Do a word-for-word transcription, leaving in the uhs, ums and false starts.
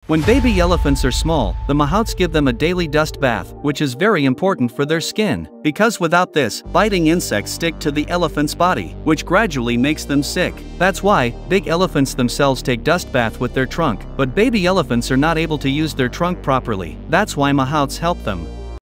When baby elephants are small, the mahouts give them a daily dust bath, which is very important for their skin, because without this, biting insects stick to the elephant's body, which gradually makes them sick. That's why, big elephants themselves take dust bath with their trunk, but baby elephants are not able to use their trunk properly. That's why mahouts help them.